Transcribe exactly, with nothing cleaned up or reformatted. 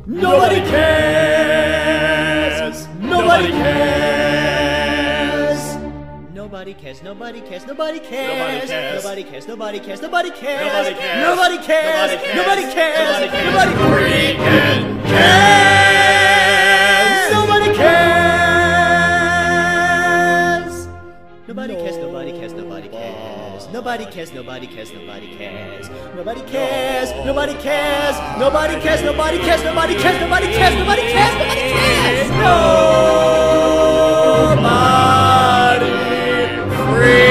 Nobody cares! Nobody cares! Nobody cares, nobody cares, nobody cares! Nobody cares, nobody cares, nobody cares! Nobody cares! Nobody cares! Nobody cares! Nobody freaking cares! Nobody cares! Nobody cares, nobody cares, nobody cares! Nobody cares, nobody cares, nobody cares! Nobody cares, nobody cares, nobody cares, nobody cares, nobody cares, nobody cares, nobody cares, nobody cares! Nobody free!